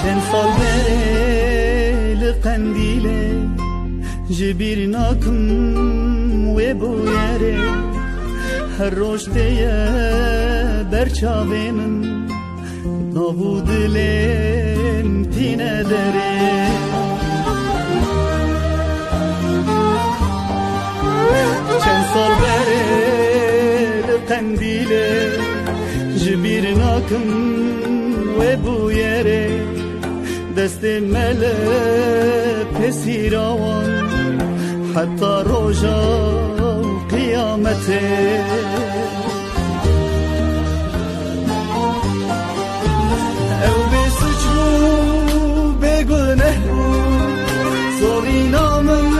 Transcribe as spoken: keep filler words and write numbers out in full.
چند سال بره قندیله جبیر ناکم و بویره هر روش دیه برچاوه من نابو دلم تینه داره چند سال بره قندیله جبیر ناکم و بویره دست مله پسیراوان حتی روژا قیامته او به سچ بو به گنه بو سوری نامم